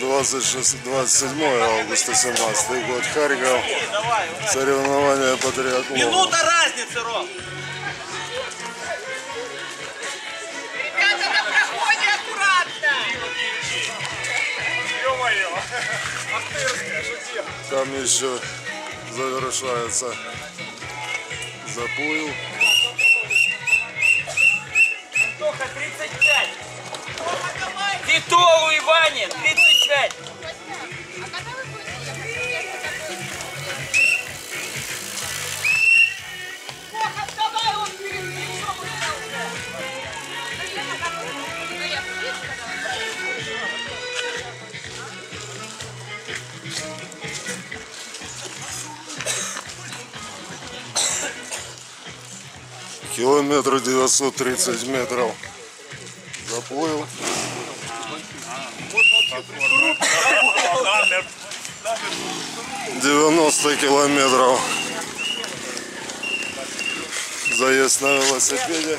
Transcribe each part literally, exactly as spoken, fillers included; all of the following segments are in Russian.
двадцать седьмое августа, семнадцатый год, Харьков. Соревнования по триатлону. Минута разницы, Ром. Ребята, на проходе аккуратно. Ё-моё. Ахтырская, шутил. Там еще завершается запоил. Антоха, тридцать пять. Титову и Ване, тридцать пять. Километр девятьсот тридцать метров заплыл. девяносто километров заезд на велосипеде.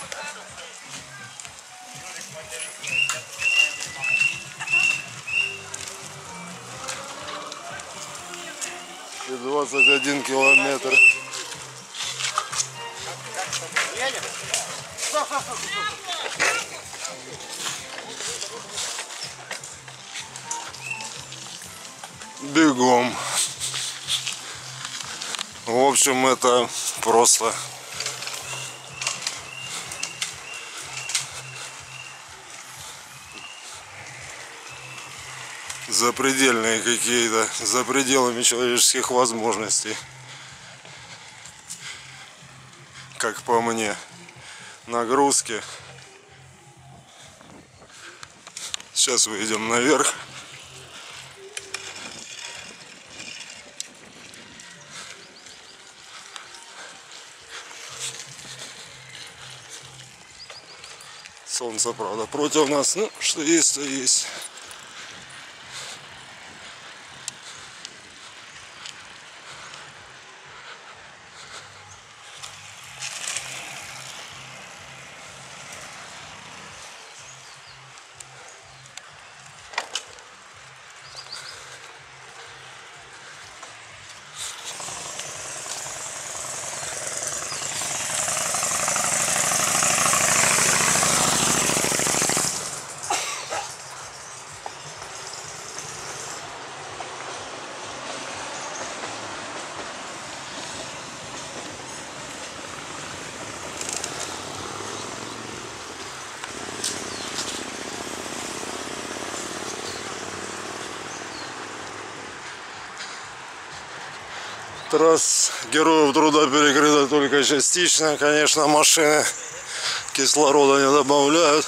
И двадцать один километр бегом. В общем, это просто запредельные какие-то, за пределами человеческих возможностей, как по мне, нагрузки. Сейчас выйдем наверх. Солнце, правда, против нас, ну, что есть, то есть. Трасс Героев Труда перекрыта только частично. Конечно, машины кислорода не добавляют.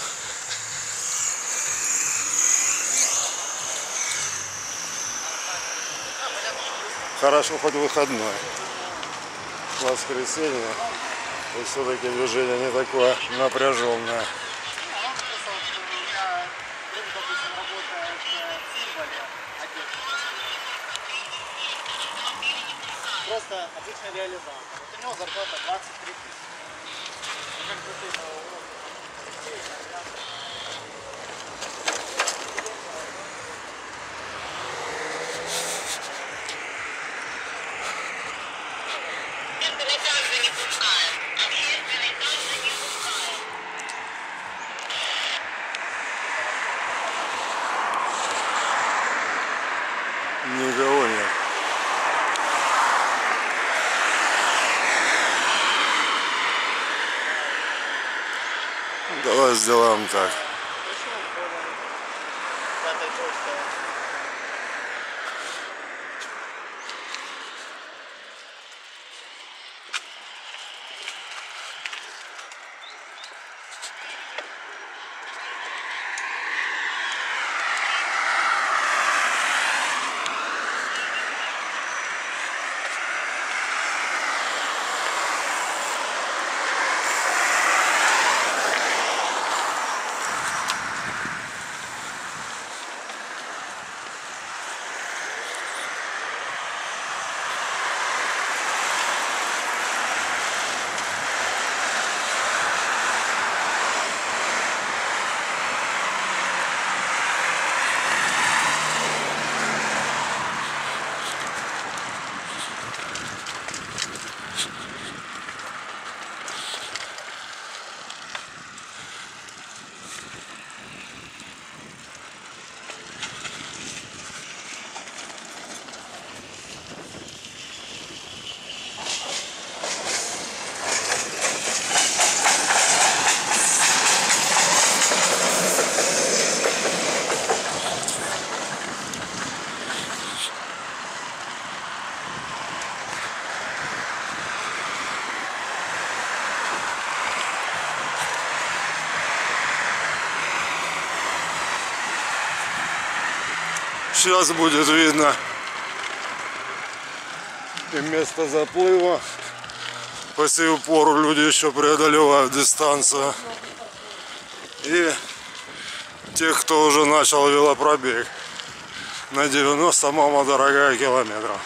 Хорошо, хоть выходной. Воскресенье. И все-таки движение не такое напряженное. Просто обычный реализатор. Вот у него зарплата двадцать три тысячи. Никого нет. Давай сделаем так. Сейчас будет видно и место заплыва. По сию пору люди еще преодолевают дистанцию. И тех, кто уже начал велопробег на девяносто, мама дорогая, километров.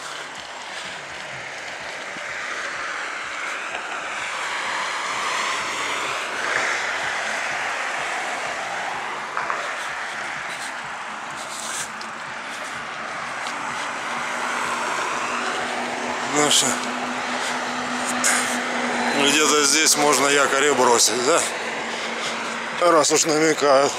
Наша. Где-то здесь можно якорь бросить, да? Раз уж намекают.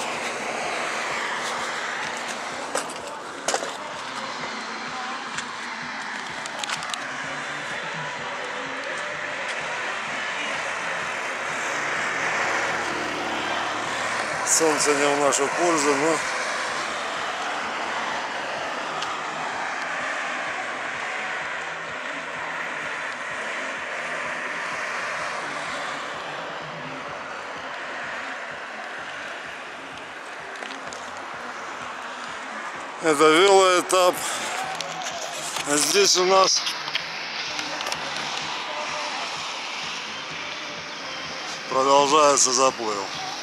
Солнце не в нашу пользу, но это велоэтап. А здесь у нас продолжается заплыв.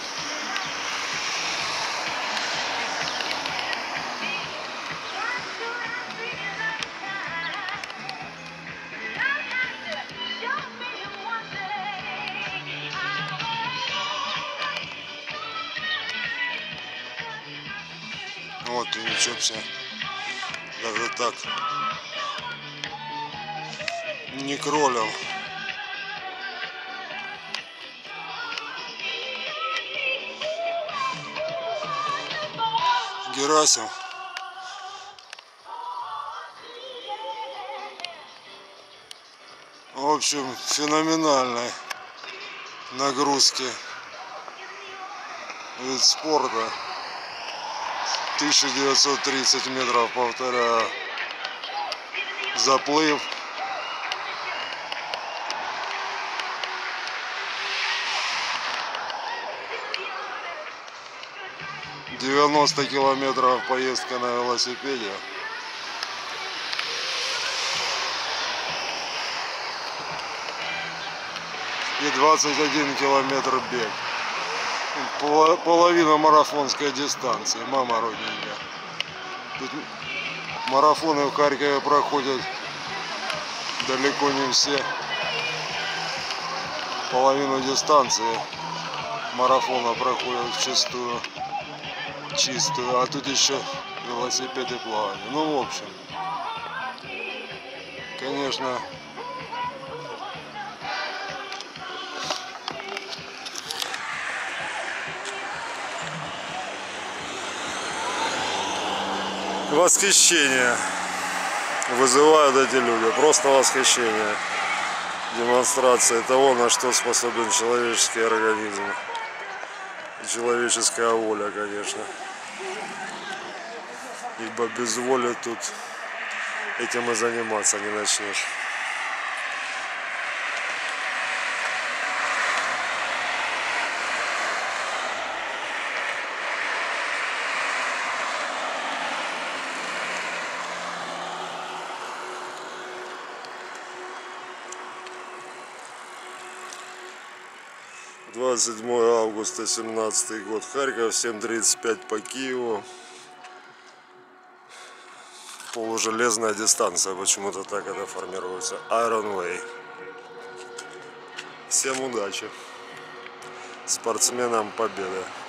Вот и ничего себе. Даже так не кролил. Герасим. В общем, феноменальной нагрузки вид спорта. тысяча девятьсот тридцать метров, повторяю, заплыв. девяносто километров поездка на велосипеде. И двадцать один километр бег. Половина марафонской дистанции, мама родненькая. Тут марафоны в Харькове проходят далеко не все. Половину дистанции марафона проходят вчистую, чистую, а тут еще велосипед и плавание. Ну, в общем, конечно, восхищение вызывают эти люди, просто восхищение. Демонстрация того, на что способен человеческий организм и человеческая воля, конечно. Ибо без воли тут этим и заниматься не начнешь. двадцать седьмое августа семнадцатый год, Харьков, семь тридцать пять по Киеву. Полужелезная дистанция, почему-то так это формируется. Iron Way. Всем удачи. Спортсменам победы.